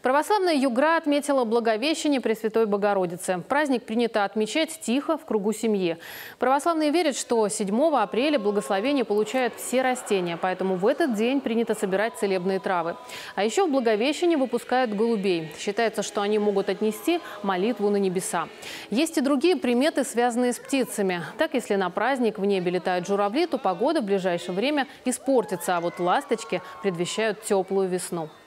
Православная Югра отметила Благовещение Пресвятой Богородицы. Праздник принято отмечать тихо, в кругу семьи. Православные верят, что 7 апреля благословение получают все растения, поэтому в этот день принято собирать целебные травы. А еще в Благовещение выпускают голубей. Считается, что они могут отнести молитву на небеса. Есть и другие приметы, связанные с птицами. Так, если на праздник в небе летают журавли, то погода в ближайшее время испортится, а вот ласточки предвещают теплую весну.